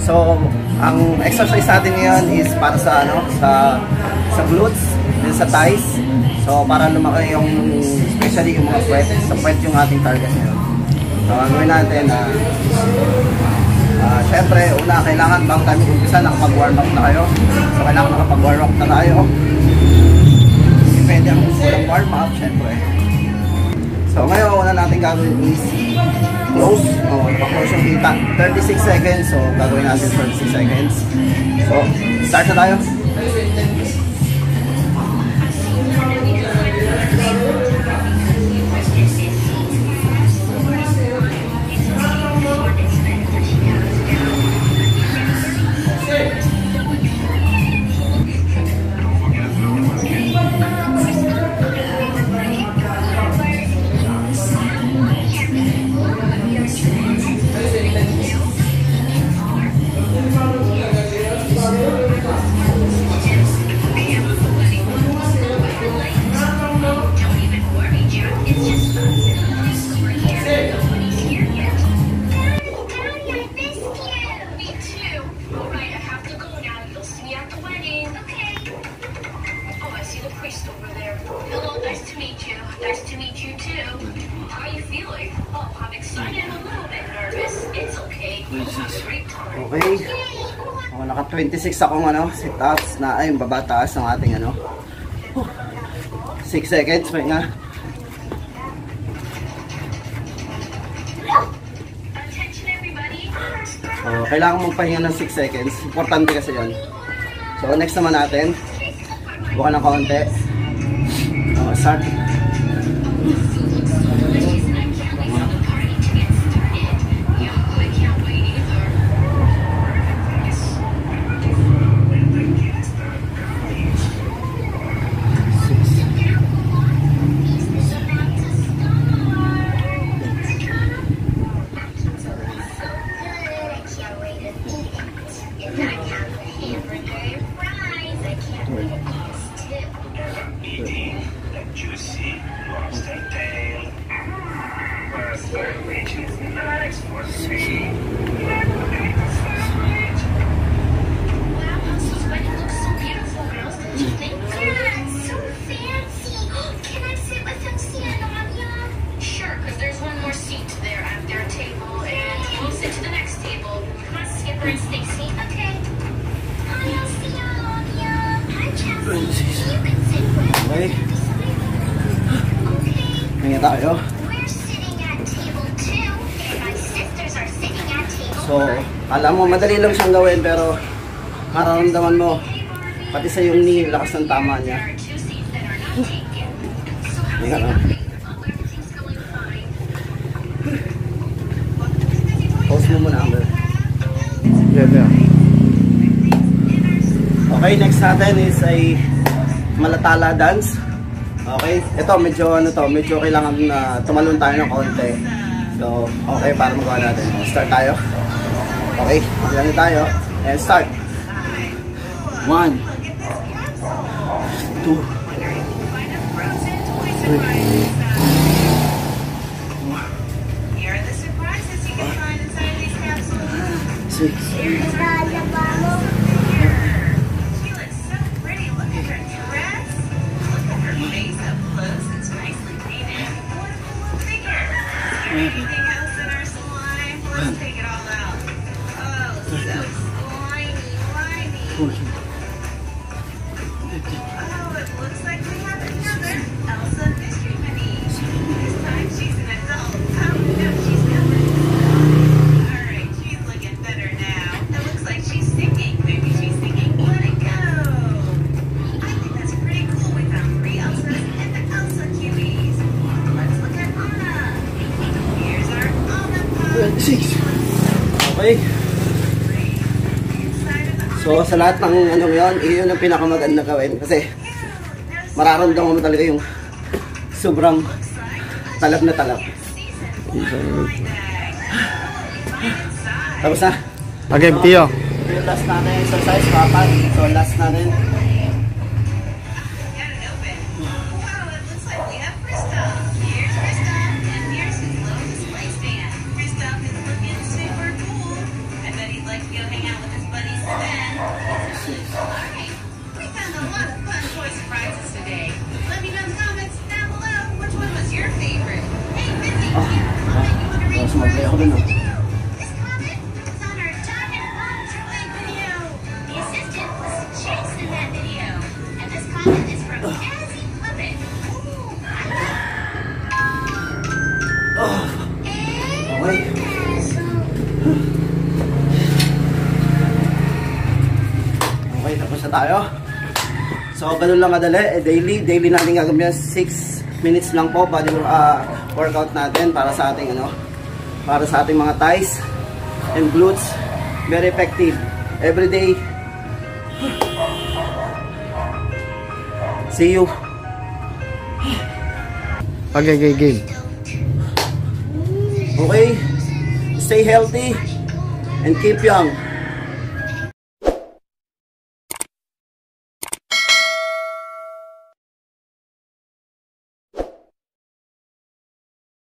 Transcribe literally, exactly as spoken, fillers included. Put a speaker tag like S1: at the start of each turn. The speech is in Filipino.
S1: So, ang exercise natin ngayon is para sa ano, sa sa glutes, din sa thighs. So, para lumaki yung, especially yung mga puwet. Sa puwet yung ating target ngayon. So, ang gawin natin, uh, uh, syempre, una, kailangan bago tayo mag-umpisa, nakapag-warm up na kayo. So, kailangan nakapag-warm up na tayo. Depende ang kulang warm up, syempre. So, ngayon, una natin gagawin is close. O, naka-close yung kita. thirty-six seconds. So, gagawin natin thirty-six seconds. So, start na tayo. Okay. Oh, naka twenty-six akong ano, sit-ups na ay baba taas ng ating ano. six seconds pa nga. So, kailangan mong pahinga ng six seconds. Importante kasi 'yon. So, next naman natin. Buka ng kaunti. Oh, start. Okay. Hinga tayo. So, alam mo, madali lang siyang gawin pero mararamdaman mo pati sa yung knee, lakas ng tama niya. Hinga na. Pause mo muna, Amber.
S2: Yeah, yeah.
S1: Okay, next natin is ay malatala dance. Okay, ito medyo ano to, medyo kailangan na uh, tumalon tayo ng konti. So, okay, para magawa natin. Start tayo. Okay, magano tayo. And start. One. Two. Three. Six.
S3: Anything else in our slime? Let's take it all out. Oh, so slimy, slimy. Oh, it looks like we have another Elsa Mystery Mini. This time she's an adult. Oh no, she's not. Alright, she's looking better now. It looks like she's singing. Maybe she's singing Let It Go. I think that's pretty cool. We found three Elsas and the Elsa cuties. Let's look at Anna. Here's our Anna pose.
S1: Six. Okay. So sa lahat ng ano yun, iyon ang pinakamaganda gawin kasi mararamdaman mo talaga yung sobrang talab na talab. Tapos na.
S2: Okay, Tio.
S1: So, yung last natin exercise, papat. So last natin.
S3: Hang out with
S1: na tayo. So, ganun lang kadali. Eh, daily, daily natin gagawin yan. six minutes lang po body uh, workout natin para sa ating ano, para sa ating mga thighs and glutes. Very effective. Every day. See you.
S2: Okay, game, game.
S1: Okay. Stay healthy and keep young.